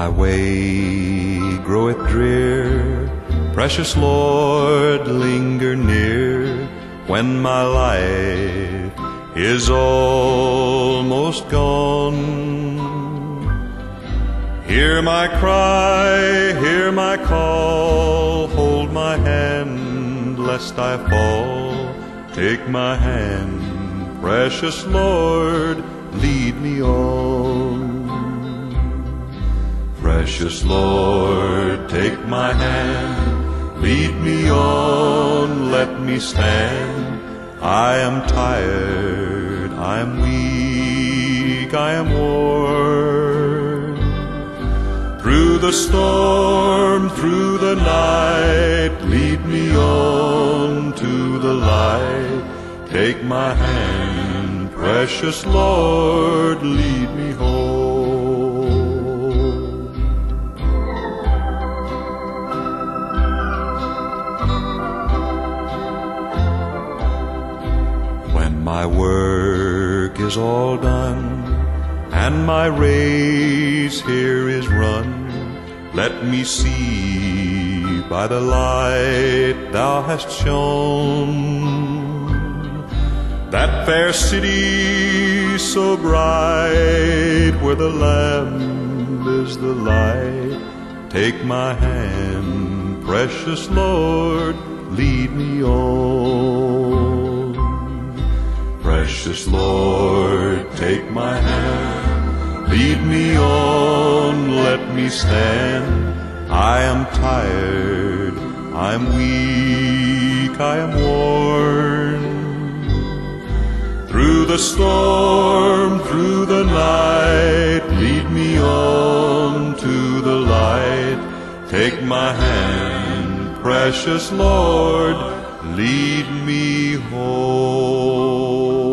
my way groweth drear, precious Lord, linger near, when my life is almost gone. Hear my cry, hear my call, hold my hand lest I fall. Take my hand, precious Lord, lead me on. Precious Lord, take my hand, lead me on, let me stand. I am tired, I am weak, I am worn. Through the storm, through the night, lead me on to the light. Take my hand, precious Lord, lead me home. When my work is all done, and my race here is run, let me see by the light thou hast shone, that fair city so bright, where the Lamb is the light. Take my hand, precious Lord, lead me on. Precious Lord, take my hand, lead me on, let me stand. I am tired, I am weak, I am worn. Through the storm, through the night, lead me on to the light. Take my hand, precious Lord, lead me home.